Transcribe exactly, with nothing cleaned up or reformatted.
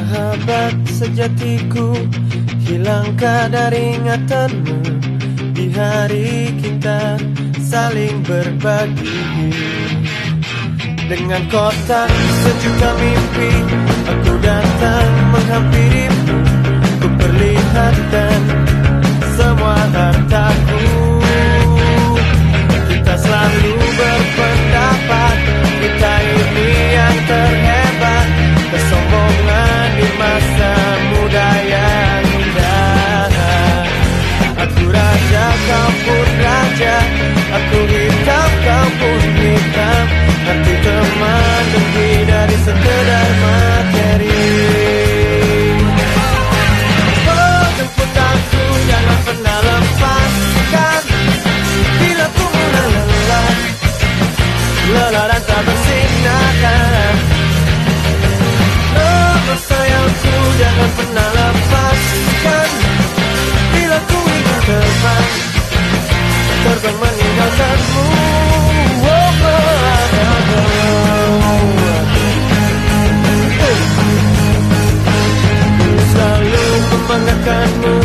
Sahabat sejatiku, hilangkah dari ingatanmu di hari kita saling berbagi. Dengan kotak sejuta mimpi, aku datang menghampirimu. Ku perlihatkan semua hartaku. Kita selalu berpendapat kita ini yang terhebat. Kesombongan di masa muda yang indah. Aku raja, kau pun raja. Aku hitam, kau pun hitam. Hati teman lebih dari sekedar materi. Oh, jemput aku, jangan pernah lepaskan. Bila ku mulai lelah, lelah dan tak bersinar. Oh, sayangku, jangan pernah lepaskan. Bila ku ingin terbang, terbang meninggalkanmu. Oh, oh, oh, oh. Ku selalu membanggakanmu